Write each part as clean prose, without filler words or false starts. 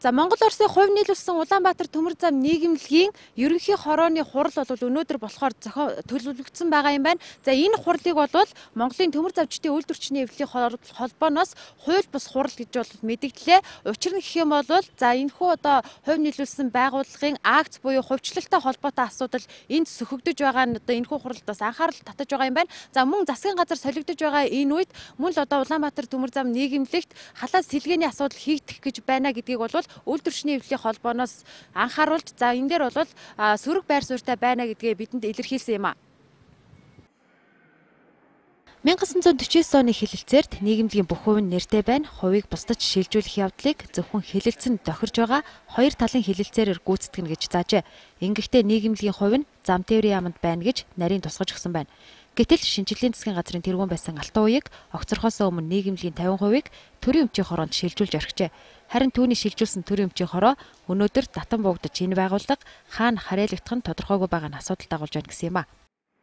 За Монгол Оросын хувь нийлүүлсэн Улаанбаатар төмөр зам нийгэмлэгийн ерөнхий хорооны хурал бол өнөөдөр болохоор төлөвлөгдсөн байгаа юм байна. За энэ хурлыг бол Монголын төмөр завчдын үйлдвэрчний эвлэлийн холбооноос хууль бус хурал гэж бол мэдэгдлээ. Учир нь гэх юм бол за энэхүү одоо хувь нийлүүлсэн байгууллагын акц буюу хувьчлалтай холбоотой асуудал энд сөхөгдөж байгаа нь одоо энэхүү хуралд бас анхаарал татаж байгаа юм байна. За мөн засгийн газар солигдож байгаа энэ үед мөн л одоо Улаанбаатар төмөр зам нийгэмлэгт халаал сэлгээний асуудал хийгдэх гэж байна гэдгийг бол үйлдвэрчний эвлэлийн холбооноос анхааруулж за энэ дээр бол сөрөг байр суурьтай байна гэдгээ бидэнд илэрхийлсэн юм а. 1949 оны хэлэлцээрд нийгэмлэгийн бүх хувь нь нэртэй байна. Хувийг бусдад шилжүүлэх явдлыг зөвхөн хэлэлцэн тохирж байгаа хоёр талын хэлэлцээрээр гүйцэтгэнэ гэж заажээ. Ингэхдээ нийгэмлэгийн хувь нь зам тээврийн яамд байна гэж нарийн тусгаж өгсөн байна. Гэтэл шинжлэлийн засгийн газрын тэргүүн байсан Алтан уяг огцорхоос өмнө нийгэмлэгийн 50%-ийг төрийн өмчийн хороонд шилжүүлж орхижээ. Харин түүний шилжүүлсэн төрийн өмчийн хороо өнөөдөр татан буугдаж энэ байгууллага хаана харьяалагдах нь тодорхойгүй байгаа нь асуудал дагуулж байна гэсэн юм а.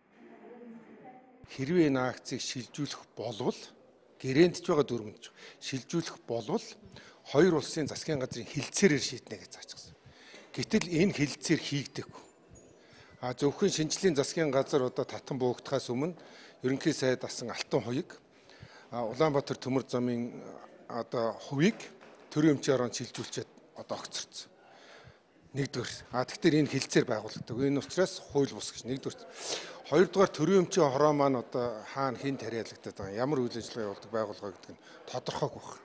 Хэрвээ энэ акцийг шилжүүлэх болвол гэрээндж байгаа дүрмж шилжүүлэх болвол хоёр улсын засгийн газрын хэлэлцээрээр шийднэ гэж заажсан. Гэтэл энэ хэлэлцээр хийгдэггүй. Зөвхөн шинжлэлийн засгийн газар одоо татан буугдахаас өмнө ерөнхий сайд асан Алтан уяг Улаанбаатар төмөр замын одоо хувийг төрийн өмчийн хороонд шилжүүлчихэд одоо огцорцсон. Нэгдүгээр. Тэгэхээр энэ хэлэлцээр байгуулагдав. Энэ учраас хууль бус гэж нэгдүгээр. Хоёрдугаар төрийн өмчийн хороо маань одоо хаана хэн тариалагдаад байгаа ямар үйл ажиллагаа явуулдаг байгууллага гэдэг нь тодорхойгүй байна.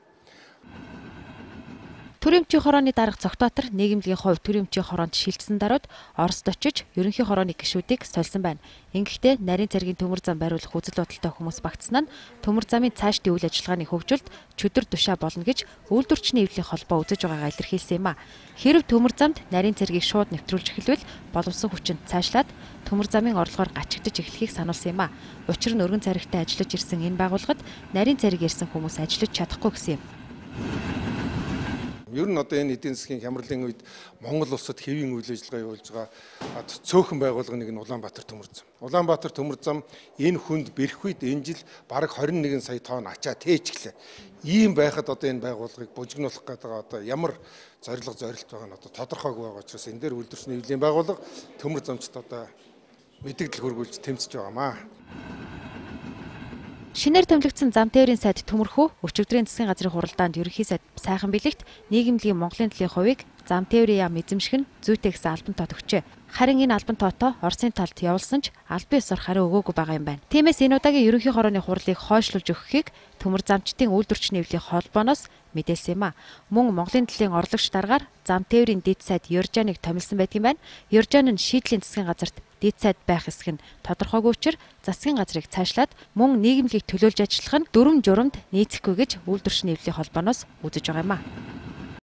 Төрийн өмчийн хорооны дарга Цогтоотор нийгэмлэгийн хувь төрийн өмчийн хороонд шилжсэн даруйд Оросд очиж ерөнхий хорооны гишүүдийг сольсон байна. Ингэхдээ нарийн цэргийн төмөр зам бариулах үзэл бодолтой хүмүүс багтснаа нь төмөр замын цаашдын үйл ажиллагааны хөгжилд чөдөр тушаа болно гэж үйлдвэрчний эвлэлийн холбоо үзэж байгаагаа илэрхийлсэн юм а. Хэрэв төмөр замд нарийн цэргийг шууд нэвтрүүлж эхэлвэл боловсон хүчинд цаашлаад төмөр замын орлогоор гачигдж эхлэхийг сануулсан юм а. Учир нь өргөн царигтай ажиллаж ирсэн энэ байгууллагад нарийн цэрэг ирсэн хүмүүс ажиллаж чадахгүй гэсэн юм. Ер нь одоо энэ эдийн засгийн хямралын үед Монгол улсад хэвийн үйл ажиллагаа явуулж байгаа цөөхөн байгууллага нэг нь Улаанбаатар төмөр зам. Улаанбаатар төмөр зам энэ хүнд бэрх үед энэ жил бараг 21 сая тонн ачаа тээжглээ. Ийм байхад одоо энэ байгууллагыг бужигнуулах гэдэг одоо ямар зорилго зорилт байгаа нь одоо тодорхойгүй байгаа учраас энэ дээр үйлдвэрчний эвлэлийн байгууллага төмөр замчд одоо мэдээлэл хөргүүлж тэмцэж байгаамаа. Шинээр томилогдсон зам тээврийн сайд Төмөрхөө өчигдрийн засгийн газрын хуралдаанд ерөнхий сайд сайхан бэлэгт нийгэмлэгийн Монголын төлөв хувийг зам тээврийн яам эзэмших нь зүйтэй гэсэн албан тоод өгчээ. Харин энэ албан тоотоо Оросын талд явуулсан ч албан ёсоор хариу өгөөгүй байгаа юм байна. Тиймээс энэ удаагийн ерөнхий хорооны хуралыг хойшлуулж өгөхийг төмөр замчдын үйлдвэрчний эвлэлийн холбооноос мэдээлсэн юм а. Мөн Монголын төлөв орлогч даргаар зам тээврийн дэд сайд Ёржаныг томилсон байдгийн байна. Ёржан нь шийдлийн засгийн газарт дэд сайд байх эсэх нь тодорхойгүй учраас засгийн газрыг цаашлаад мөн нийгэмлэгийг төлөөлж ажиллах нь дүрм журамд нийцэхгүй гэж үйлдвэрчний эвлэлийн холбооноос үзэж байгаа юм а.